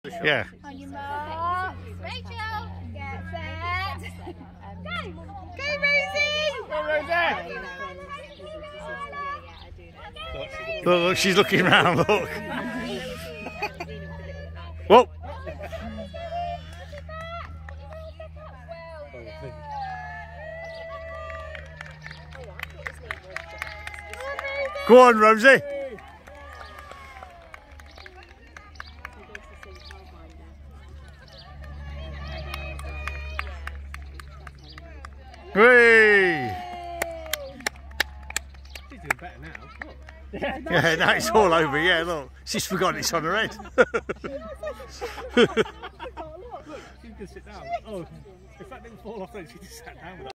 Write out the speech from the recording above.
Yeah. On your mark. Rachel, get set. Go! Go, Rosie! Go, Rosie! Look, she's looking around, look. Whoa! Go on, Rosie. Hey! She's doing better now. Look. Yeah, now it's all over. Yeah, look. She's forgotten it's on her head. Look, she can sit down. Oh, if that didn't fall off then she just sat down with that.